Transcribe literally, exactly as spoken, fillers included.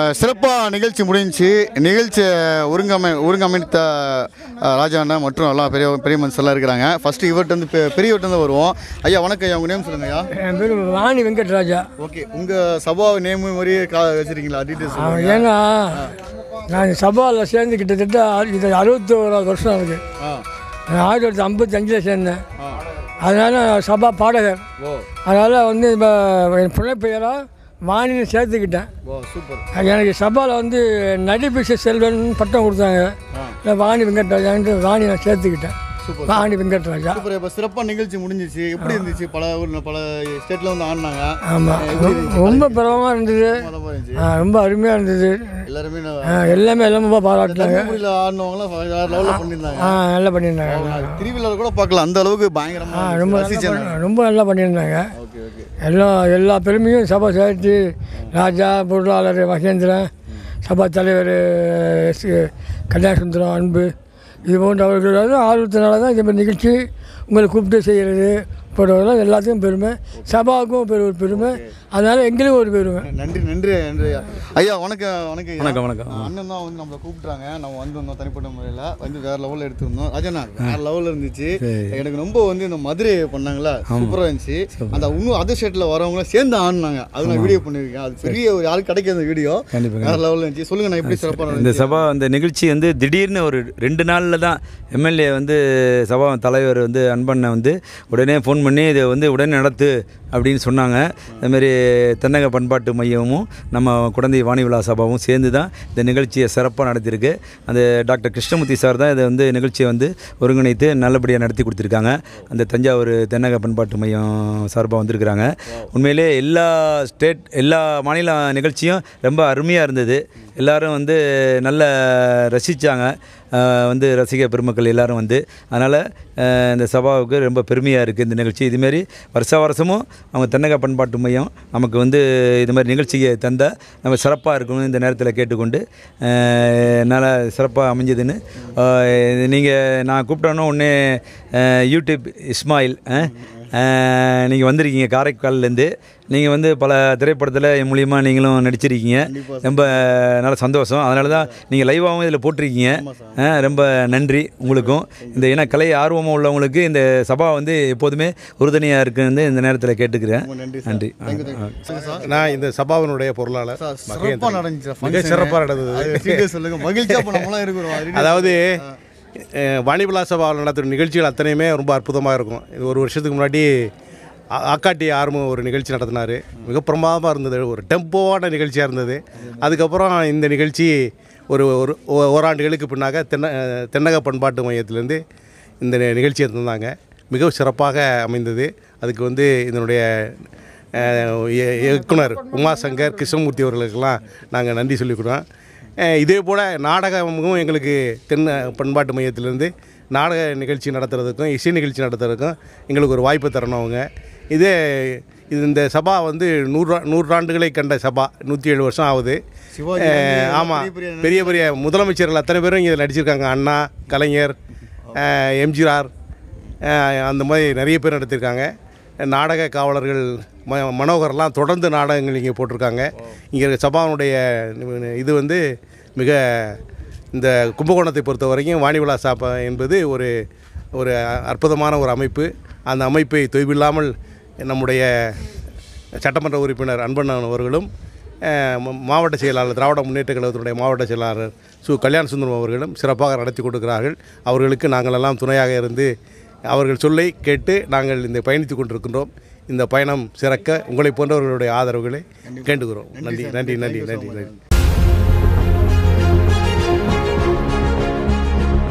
சிறப்பாக நிகழ்ச்சி முடிஞ்சு நிகழ்ச்சி ஒருங்கமை ஒருங்கமைத்த ராஜாண்ணா மற்றும் எல்லாம் பெரிய பெரிய மனுஷெல்லாம் இருக்கிறாங்க. ஃபஸ்ட்டு இவர்கிட்ட வந்து பெ பெரியவர்கிட்ட வந்து வருவோம். ஐயா வணக்கம் ஐயா, உங்கள் நேம் சொல்லுங்க ஐயா. என் பேர் வாணி வெங்கட்ராஜா. ஓகே, உங்கள் சபா நேமு மாதிரியே கா வச்சுருக்கீங்களா? டீட்டெயில்ஸ். ஏன்னா நான் சபாவில் சேர்ந்து கிட்டத்தட்ட இது அறுபத்தி ஓராவது வருஷம் இருக்குது. ஆயிரத்தி தொள்ளாயிரத்தி ஐம்பத்தி அஞ்சில் சேர்ந்தேன். அதனால் சபா பாடகர். அதனால் வந்து இப்போ என் புனைப்பெயராக வாணின்னு சேர்த்துக்கிட்டேன். எனக்கு சபாவில் வந்து நடிபிச செல்வன் பட்டம் கொடுத்தாங்க. வாணி வெங்கட்ராஜான்ட்டு வாணி நான் சேர்த்துக்கிட்டேன். வாணி வெங்கட்ராஜா. இப்போ சிறப்பாக நிகழ்ச்சி முடிஞ்சிச்சு. எப்படி இருந்துச்சு? பல ஊரில் பல ஸ்டேட்டில் வந்து ஆடினாங்க. ஆமாம், ரொம்ப பிரபலமாக இருந்தது. ரொம்ப அருமையாக இருந்தது. எல்லாருமே எல்லாமே எல்லாமே பாராட்டினாங்க. ஆ நல்லா பண்ணியிருந்தாங்க. திருவிழாவில் கூட பார்க்கலாம், அந்த அளவுக்கு பயங்கரமாக ரொம்ப ரொம்ப நல்லா பண்ணியிருந்தாங்க. எல்லாம் எல்லா பெருமையும் சபா சேர்த்து ராஜா, பொருளாளர் மகேந்திரன், சபா தலைவர் எஸ் கல்யாணசுந்தரம், அன்பு, இது போன்ற அவர்களால் ஆர்வத்தினால தான் இந்த மாதிரி நிகழ்ச்சி உங்களை கூப்பிட்டு செய்கிறது போடுறதெல்லாம் எல்லாத்துக்கும் பெருமை, சபாவுக்கும் பெரு ஒரு பெருமை. அதனால் எங்களுக்கும் ஒரு பெருமை. நன்றி நன்றி நன்றி ஐயா. வணக்கம் வணக்கம் வணக்கம் வணக்கம். அண்ணன் தான் வந்து நம்மளை கூப்பிட்றாங்க. நம்ம வந்து வந்தோம் தனிப்பட்ட முறையில் வந்து வேறு லெவலில் எடுத்துருந்தோம். ராஜண்ணா வேறு லெவலில் இருந்துச்சு. எனக்கு ரொம்ப வந்து இந்த மதுரை பண்ணாங்களா சூப்பராக இருந்துச்சு. அந்த இன்னும் அதர் ஸ்டேட்டில் வரவங்களாம் சேர்ந்து ஆடினாங்க. அது நான் வீடியோ பண்ணியிருக்கேன். அது பெரிய ஒரு யாருக்கு கிடைக்காத வீடியோ. வேறு லெவலில் இருந்துச்சு. சொல்லுங்கள் நான் எப்படி சிறப்பாக இந்த சபா அந்த நிகழ்ச்சி வந்து திடீர்னு ஒரு ரெண்டு நாளில் தான் எம்எல்ஏ வந்து சபா தலைவர் வந்து அன்பண்ணை வந்து உடனே ஃபோன் பண்ணி இதை வந்து உடனே நடத்து அப்படின்னு சொன்னாங்க. அதுமாரி தென்னக பண்பாட்டு மையமும் நம்ம குழந்தை வாணி விழா சபாவும் சேர்ந்து தான் இந்த நிகழ்ச்சியை சிறப்பாக நடத்தியிருக்கு. அந்த டாக்டர் கிருஷ்ணமூர்த்தி சார் தான் இதை வந்து நிகழ்ச்சியை வந்து ஒருங்கிணைத்து நல்லபடியாக நடத்தி கொடுத்துருக்காங்க. அந்த தஞ்சாவூர் தென்னக பண்பாட்டு மையம் சார்பாக வந்திருக்கிறாங்க. உண்மையிலே எல்லா ஸ்டேட் எல்லா மாநில நிகழ்ச்சியும் ரொம்ப அருமையாக இருந்தது. எல்லோரும் வந்து நல்ல ரசித்தாங்க. வந்து ரசிக பெருமக்கள் எல்லோரும் வந்து அதனால் இந்த சபாவுக்கு ரொம்ப பெருமையாக இருக்குது இந்த நிகழ்ச்சி. இதுமாரி வருஷ வருஷமும் அவங்க தென்னக பண்பாட்டு மையம் நமக்கு வந்து இது மாதிரி நிகழ்ச்சியை தந்தால் நம்ம சிறப்பாக இருக்கணும்னு இந்த நேரத்தில் கேட்டுக்கொண்டு நல்லா சிறப்பாக அமைஞ்சதுன்னு நீங்கள் நான் கூப்பிட்டோன்னே உடனே யூடியூப் இஸ்மாயில் நீங்கள் வந்திருக்கீங்க காரைக்கால்லேருந்து. நீங்கள் வந்து பல திரைப்படத்தில் என் மூலியமாக நீங்களும் நடிச்சிருக்கீங்க. ரொம்ப நல்ல சந்தோஷம். அதனால தான் நீங்கள் லைவாகவும் இதில் போட்டிருக்கீங்க. ரொம்ப நன்றி உங்களுக்கும். இந்த ஏன்னா கலை ஆர்வமாக உள்ளவங்களுக்கு இந்த சபா வந்து எப்போதுமே உறுதுணையாக இருக்குன்னு இந்த நேரத்தில் கேட்டுக்கிறேன். நன்றி. நான் இந்த சபாவினுடைய பொருளாளர். மிக சிறப்பாக நடந்தது. அதாவது வாணி விழா சபாவில் நடத்துகிற நிகழ்ச்சிகள் அத்தனையுமே ரொம்ப அற்புதமாக இருக்கும். இது ஒரு வருஷத்துக்கு முன்னாடி ஆக்காட்டி ஆர்வம் ஒரு நிகழ்ச்சி நடத்தினார். மிக பிரமாதமாக இருந்தது. ஒரு டெம்போவான நிகழ்ச்சியாக இருந்தது. அதுக்கப்புறம் இந்த நிகழ்ச்சி ஒரு ஒரு ஓராண்டுகளுக்கு பின்னாக தென்ன தென்னக பண்பாட்டு மையத்திலேருந்து இந்த நிகழ்ச்சியை தந்தாங்க. மிக சிறப்பாக அமைந்தது. அதுக்கு வந்து இதனுடைய இயக்குனர் உமாசங்கர், கிருஷ்ணமூர்த்தி அவர்களுக்கெல்லாம் நாங்கள் நன்றி சொல்லிக்கிறோம். இதே போல் நாடகமும் எங்களுக்கு தென் பண்பாட்டு மையத்திலேருந்து நாடக நிகழ்ச்சி நடத்துறதுக்கும் இசை நிகழ்ச்சி நடத்துறதுக்கும் எங்களுக்கு ஒரு வாய்ப்பு தரணும். அவங்க இதே இது இந்த சபா வந்து நூறு நூறாண்டுகளை கண்ட சபா. நூற்றி ஏழு வருஷம் ஆகுது. ஆமாம், பெரிய பெரிய முதலமைச்சர்கள் அத்தனை பேரும் இங்கே நடிச்சிருக்காங்க. அண்ணா, கலைஞர், எம்ஜிஆர், அந்த மாதிரி நிறைய பேர் நடத்தியிருக்காங்க. நாடக காவலர்கள் ம மனோகர்லாம் தொடர்ந்து நாடகங்கள் இங்கே போட்டிருக்காங்க. இங்கே சபாவுடைய இது வந்து மிக இந்த கும்பகோணத்தை பொறுத்த வரைக்கும் வாணி விழா சபா என்பது ஒரு ஒரு அற்புதமான ஒரு அமைப்பு. அந்த அமைப்பை தொய்வில்லாமல் நம்முடைய சட்டமன்ற உறுப்பினர் அன்பண்ணன் அவர்களும் மாவட்ட செயலாளர் திராவிட முன்னேற்ற கழகத்தினுடைய மாவட்ட செயலாளர் சு கல்யாணசுந்தரம் அவர்களும் சிறப்பாக நடத்தி கொடுக்கிறார்கள். அவர்களுக்கு நாங்கள் எல்லாம் துணையாக இருந்து அவர்கள் சொல்லை கேட்டு நாங்கள் இந்த பயணித்து கொண்டிருக்கின்றோம். இந்த பயணம் சிறக்க உங்களை போன்றவர்களுடைய ஆதரவுகளை கேட்டுக்கிறோம். நன்றி நன்றி நன்றி நன்றி நன்றி.